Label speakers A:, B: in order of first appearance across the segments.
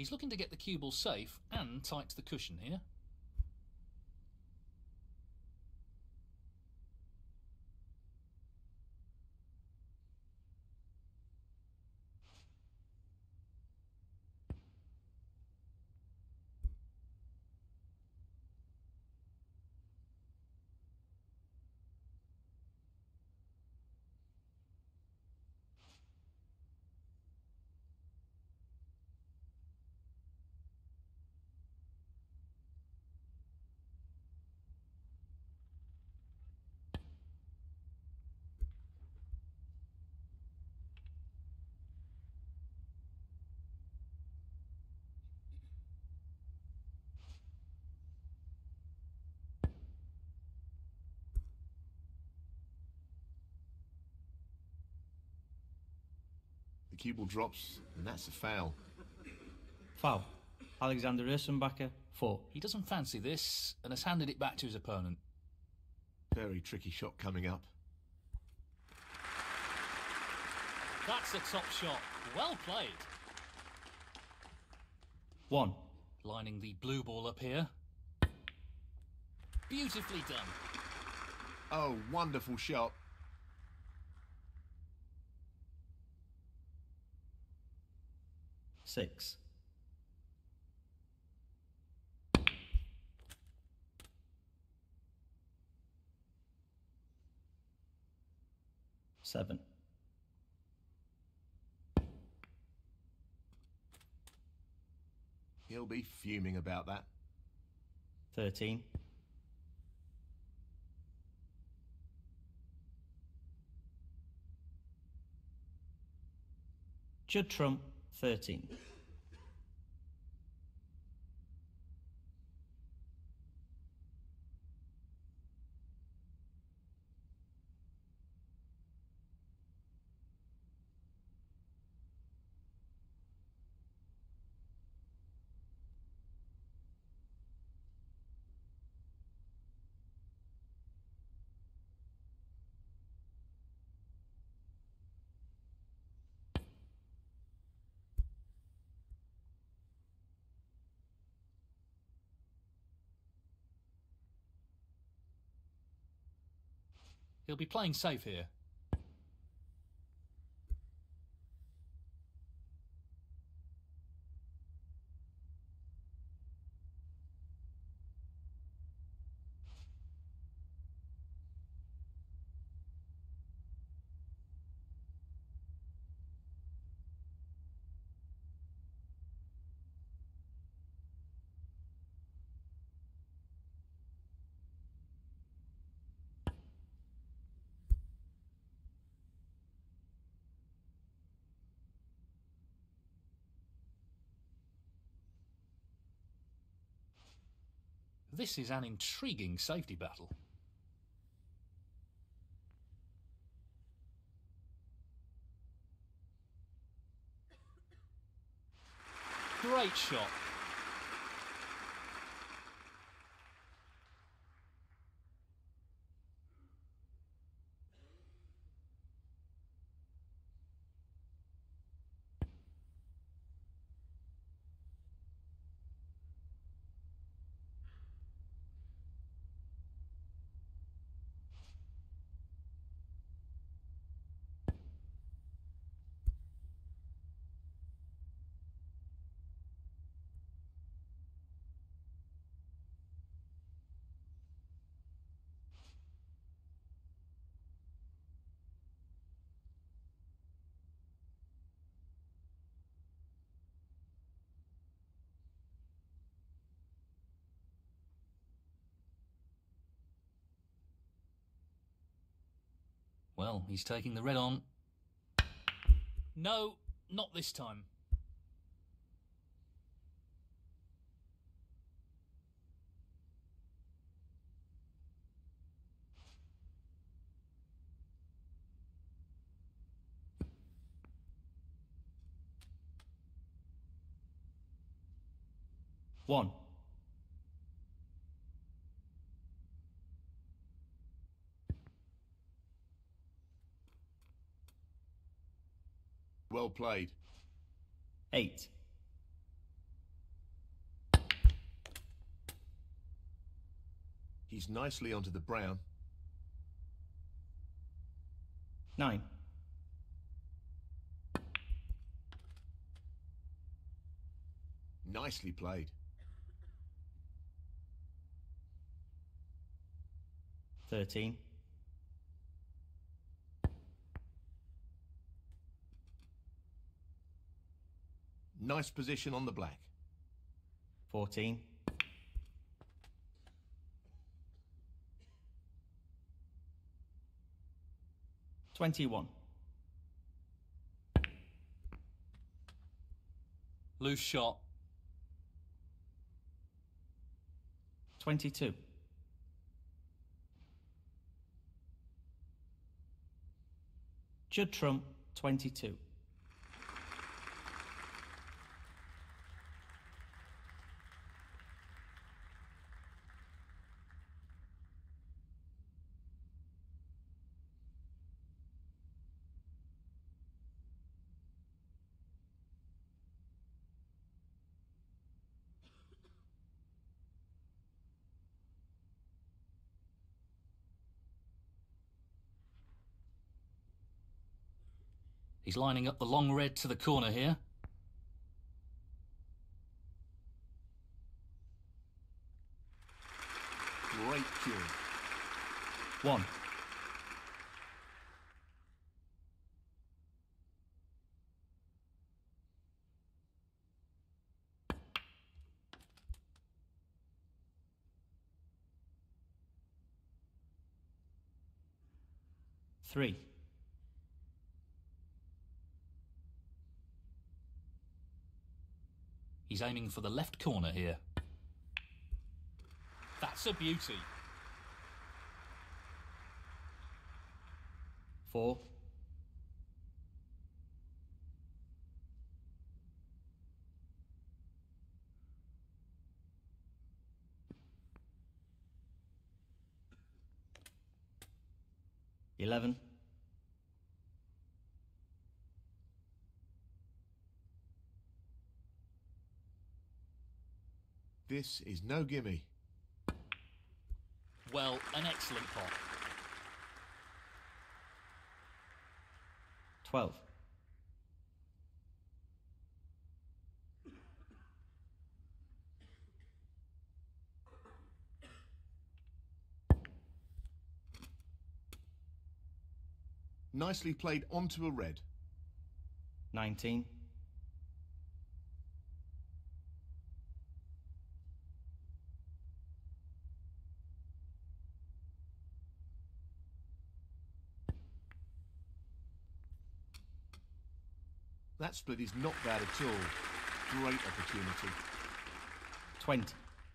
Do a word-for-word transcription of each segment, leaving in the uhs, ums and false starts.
A: He's looking to get the cue ball safe and tight to the cushion here.
B: The cue ball drops, and that's a foul.
C: Foul. Alexander Ursenbacher, four.
A: He doesn't fancy this and has handed it back to his opponent.
B: Very tricky shot coming up.
A: That's a top shot. Well played.
C: One.
A: Lining the blue ball up here. Beautifully done.
B: Oh, wonderful shot.
C: Six. Seven.
B: He'll be fuming about that.
C: Thirteen. Judd Trump, thirteen.
A: He'll be playing safe here. This is an intriguing safety battle. Great shot. Well, he's taking the red on. No, not this time.
C: One.
B: Well played.
C: Eight.
B: He's nicely onto the brown.
C: nine.
B: Nicely played.
C: thirteen.
B: Nice position on the black.
C: fourteen. twenty-one.
A: Loose shot.
C: twenty-two. Judd Trump, twenty-two.
A: He's lining up the long red to the corner here.
B: Great cueing.
C: one. three.
A: He's aiming for the left corner here. That's a beauty.
C: four. eleven.
B: This is no gimme.
A: Well, an excellent pot.
C: twelve.
B: Nicely played onto a red.
C: nineteen.
B: That split is not bad at all. Great opportunity.
C: twenty.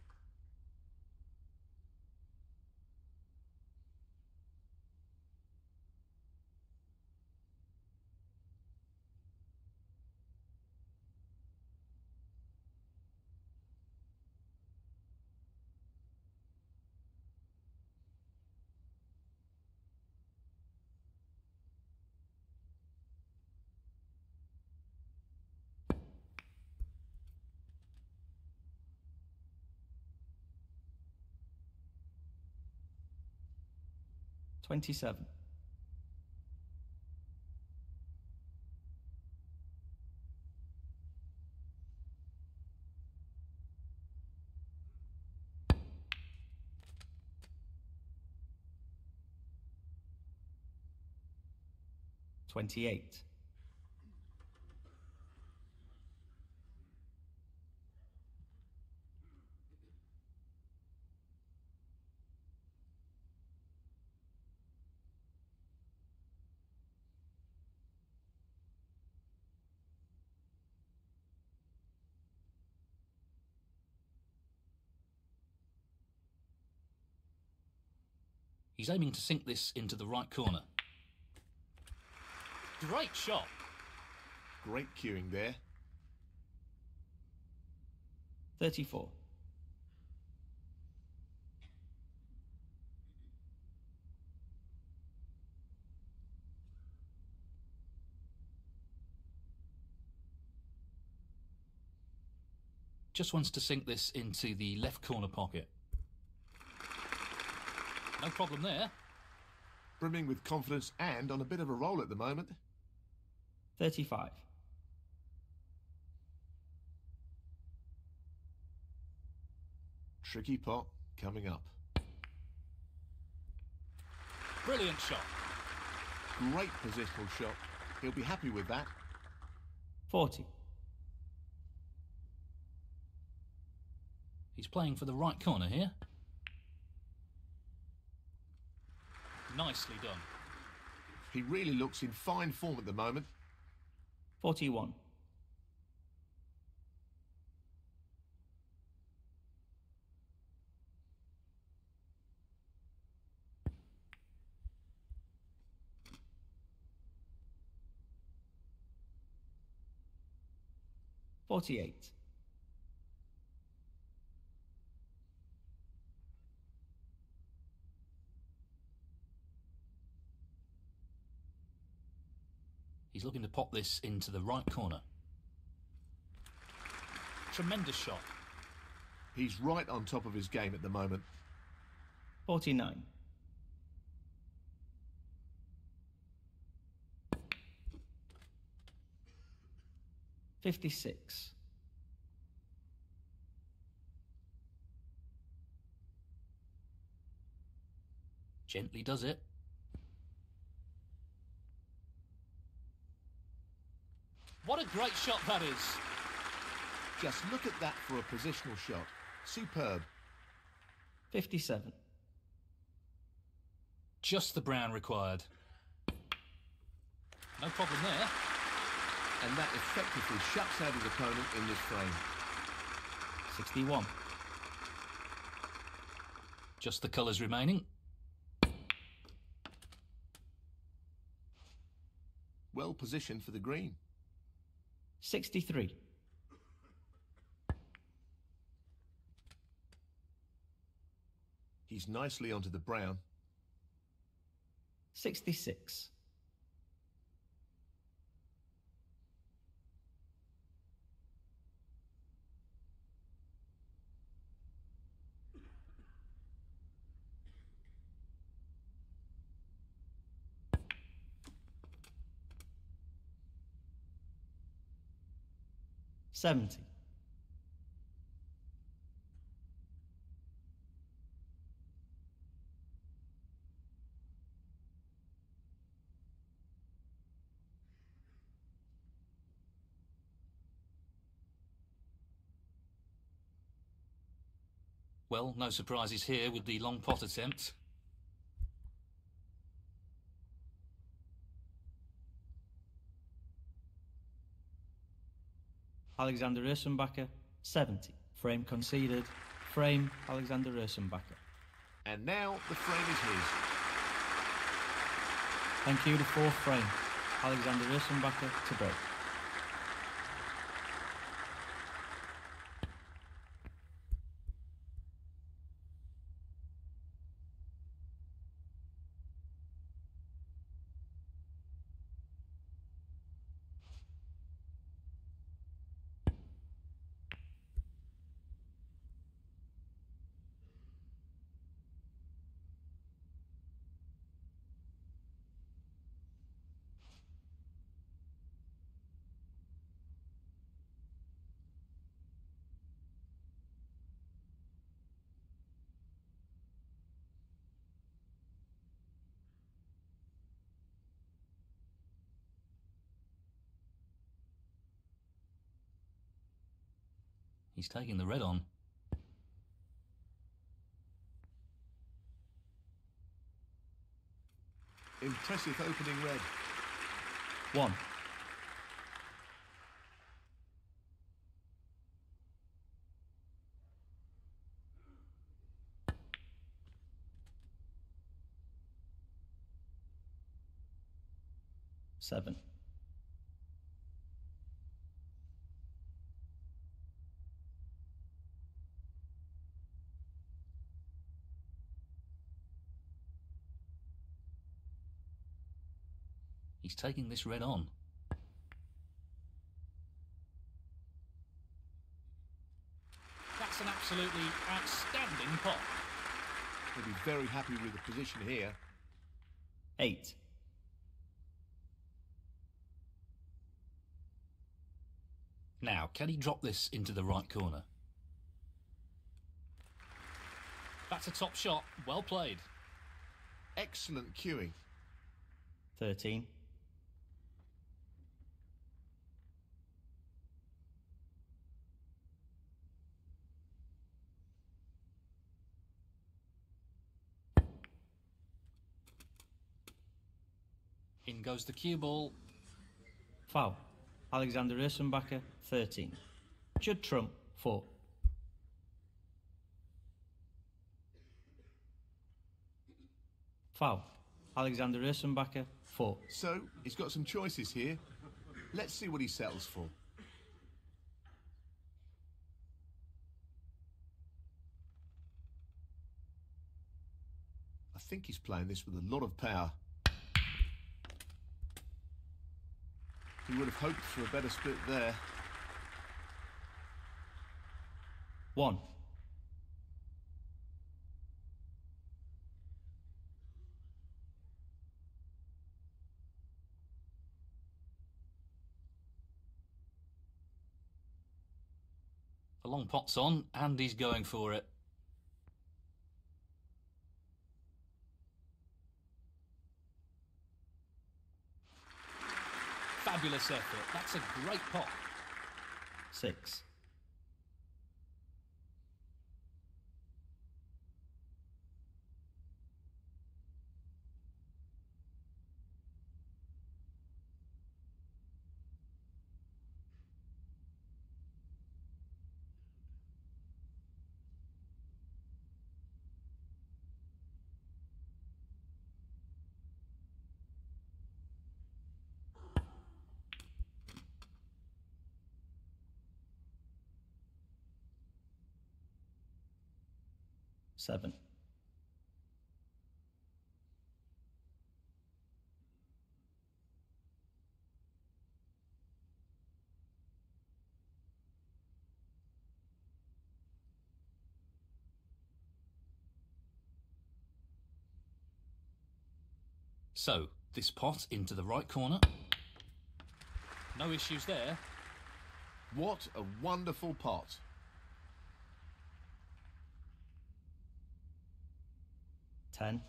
C: twenty-seven. twenty-eight.
A: He's aiming to sink this into the right corner. Great shot.
B: Great cueing there.
C: thirty-four.
A: Just wants to sink this into the left corner pocket. No problem there.
B: Brimming with confidence and on a bit of a roll at the moment.
C: thirty-five.
B: Tricky pot coming up.
A: Brilliant shot.
B: Great positional shot. He'll be happy with that.
C: forty.
A: He's playing for the right corner here. Nicely done.
B: He really looks in fine form at the moment.
C: forty-one. forty-eight.
A: He's looking to pop this into the right corner. Tremendous shot.
B: He's right on top of his game at the moment.
C: forty-nine. fifty-six.
A: Gently does it. What a great shot that is.
B: Just look at that for a positional shot. Superb.
C: fifty-seven.
A: Just the brown required. No problem there.
B: And that effectively shuts out his opponent in this frame.
C: sixty-one.
A: Just the colours remaining.
B: Well positioned for the green.
C: sixty-three.
B: He's nicely onto the brown.
C: sixty-six. seventy.
A: Well, no surprises here with the long pot attempt.
C: Alexander Ursenbacher, seventy. Frame conceded. Frame, Alexander Ursenbacher.
B: And now the frame is his.
C: Thank you, the fourth frame. Alexander Ursenbacher to break.
A: He's taking the red on.
B: Impressive opening red.
C: One. Seven.
A: He's taking this red on. That's an absolutely outstanding pot.
B: He'll be very happy with the position here.
C: eight.
A: Now, can he drop this into the right corner? That's a top shot. Well played.
B: Excellent cueing.
C: thirteen.
A: In goes the cue ball.
C: Foul. Alexander Ursenbacher, thirteen. Judd Trump, four. Foul. Alexander Ursenbacher, four.
B: So, he's got some choices here. Let's see what he settles for. I think he's playing this with a lot of power. He would have hoped for a better split there.
C: one.
A: The long pot's on, and he's going for it. Fabulous effort. That's a great pot.
C: six. seven.
A: So, this pot into the right corner. No issues there.
B: What a wonderful pot.
C: ten.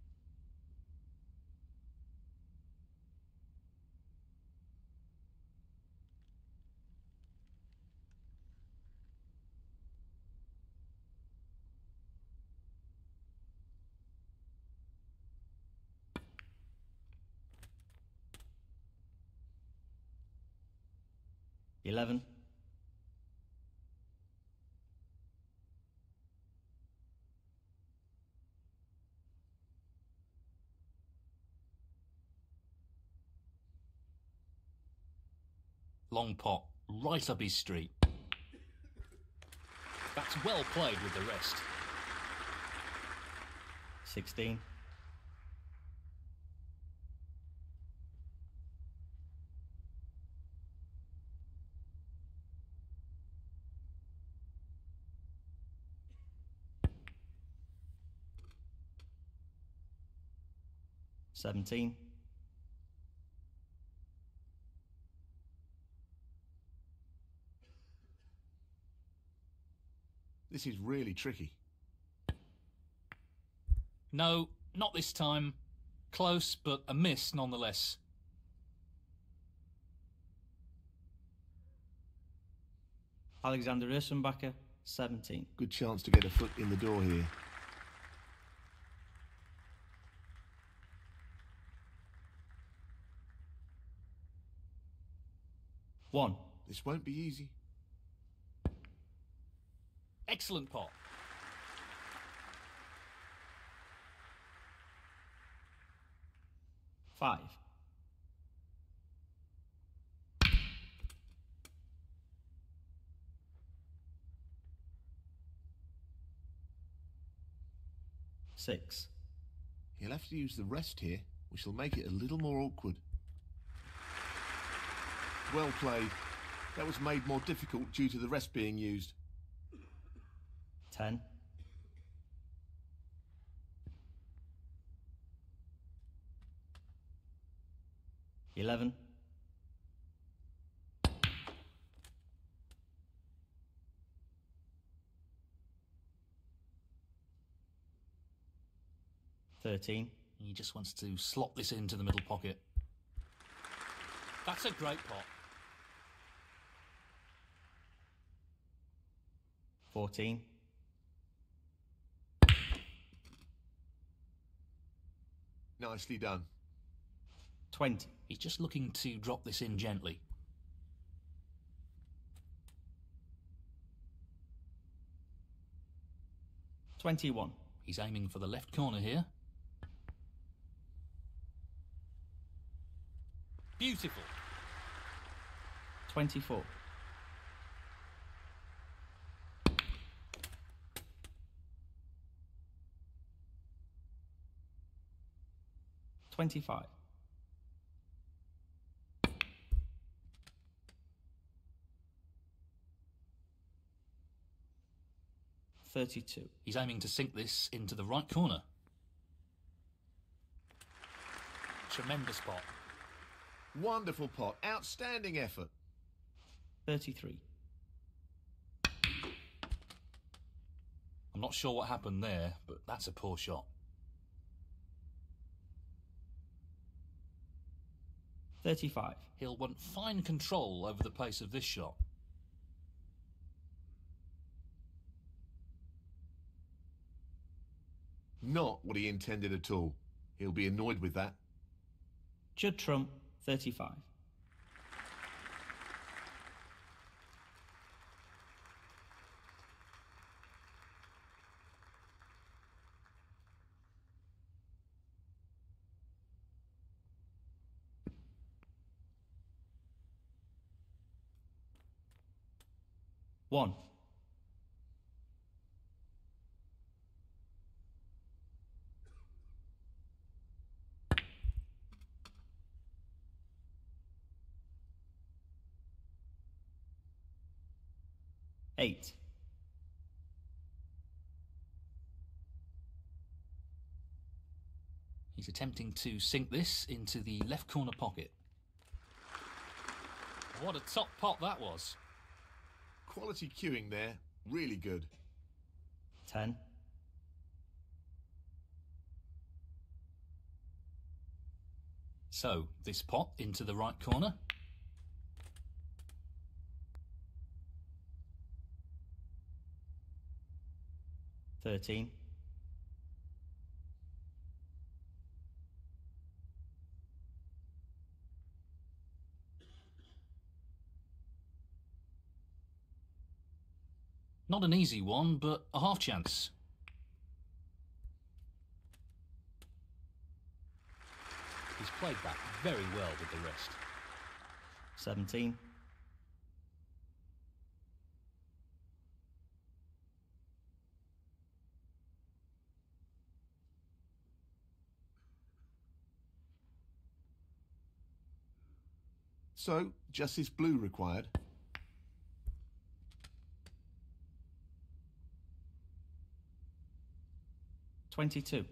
C: eleven.
A: Long pot, right up his street. That's well played with the rest.
C: sixteen. seventeen.
B: This is really tricky.
A: No, not this time. Close, but a miss nonetheless.
C: Alexander Ursenbacher, seventeen.
B: Good chance to get a foot in the door here.
C: one.
B: This won't be easy.
A: Excellent pot.
C: five. six.
B: He'll have to use the rest here, which will make it a little more awkward. Well played. That was made more difficult due to the rest being used.
C: ten. eleven. thirteen.
A: He just wants to slot this into the middle pocket. That's a great pot.
C: fourteen.
B: Nicely done.
C: twenty.
A: He's just looking to drop this in gently.
C: twenty-one.
A: He's aiming for the left corner here. Beautiful.
C: twenty-four. twenty-five. thirty-two.
A: He's aiming to sink this into the right corner. Tremendous pot.
B: Wonderful pot. Outstanding effort.
C: thirty-three.
A: I'm not sure what happened there, but that's a poor shot.
C: thirty-five.
A: He'll want fine control over the pace of this shot.
B: Not what he intended at all. He'll be annoyed with that.
C: Judd Trump, thirty-five. One. Eight.
A: He's attempting to sink this into the left corner pocket. What a top pot that was.
B: Quality cueing there. Really good.
C: Ten.
A: So, this pot into the right corner.
C: Thirteen.
A: Not an easy one, but a half chance. He's played that very well with the wrist.
C: Seventeen.
B: So, just this blue required.
C: Twenty-two.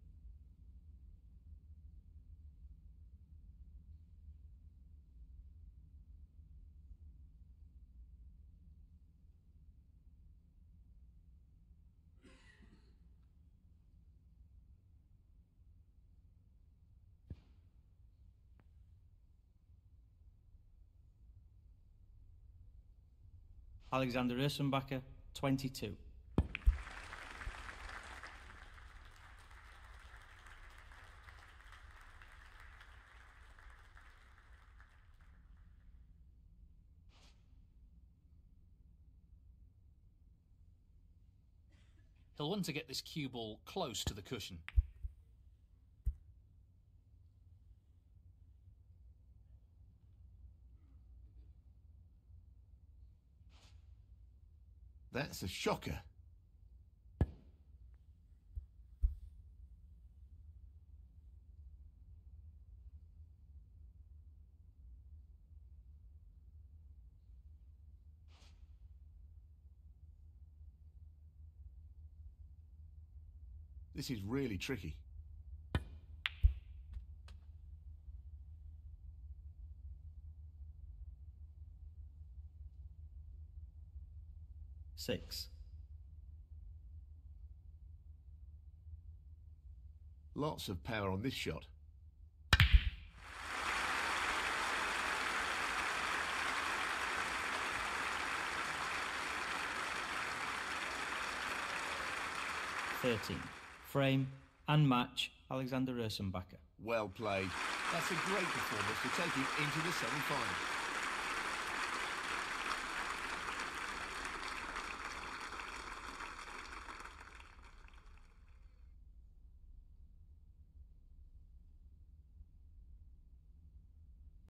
C: Alexander Ursenbacher, twenty-two.
A: He'll want to get this cue ball close to the cushion.
B: That's a shocker. This is really tricky.
C: six.
B: Lots of power on this shot.
C: thirteen. Frame and match Alexander Ursenbacher.
B: Well played. That's a great performance to take him into the semi-final.